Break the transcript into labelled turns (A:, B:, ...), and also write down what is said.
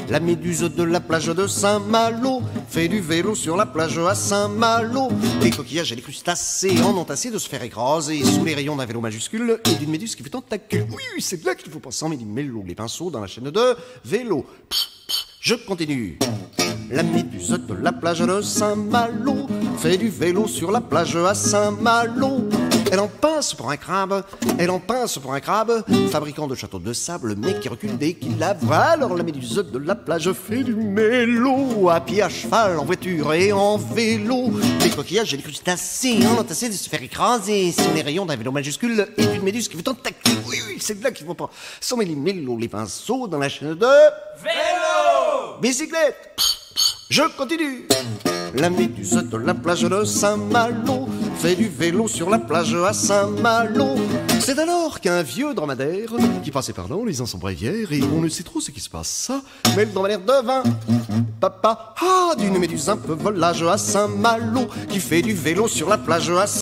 A: La méduse de la plage de Saint-Malo fait du vélo sur la plage à Saint-Malo. Les coquillages et les crustacés en ont assez de se faire écraser sous les rayons d'un vélo majuscule et d'une méduse qui fait tentacule. Oui, c'est là qu'il faut pas s'en mêler les pinceaux dans la chaîne de vélo. Je continue. La méduse de la plage de Saint-Malo fait du vélo sur la plage à Saint-Malo. Elle en pince pour un crabe, fabricant de châteaux de sable, mais qui recule dès qu'il la voit. Alors la méduse de la plage fait du mélo, à pied, à cheval, en voiture et en vélo. Les coquillages et les crustacés en ont assez de se faire écraser sur les rayons d'un vélo majuscule et d'une méduse qui fait tentacule. Oui, c'est là qu'il faut pas s'en mêler les pinceaux dans la chaîne de
B: vélo.
A: Bicyclette. Je continue. La méduse de la plage de Saint-Malo fait du vélo sur la plage à Saint-Malo. C'est alors qu'un vieux dromadaire qui passait par là en lisant son bréviaire, et on ne sait trop ce qui se passe, ça, mais le dromadaire devint papa d'une méduse un peu volage à Saint-Malo qui fait du vélo sur la plage à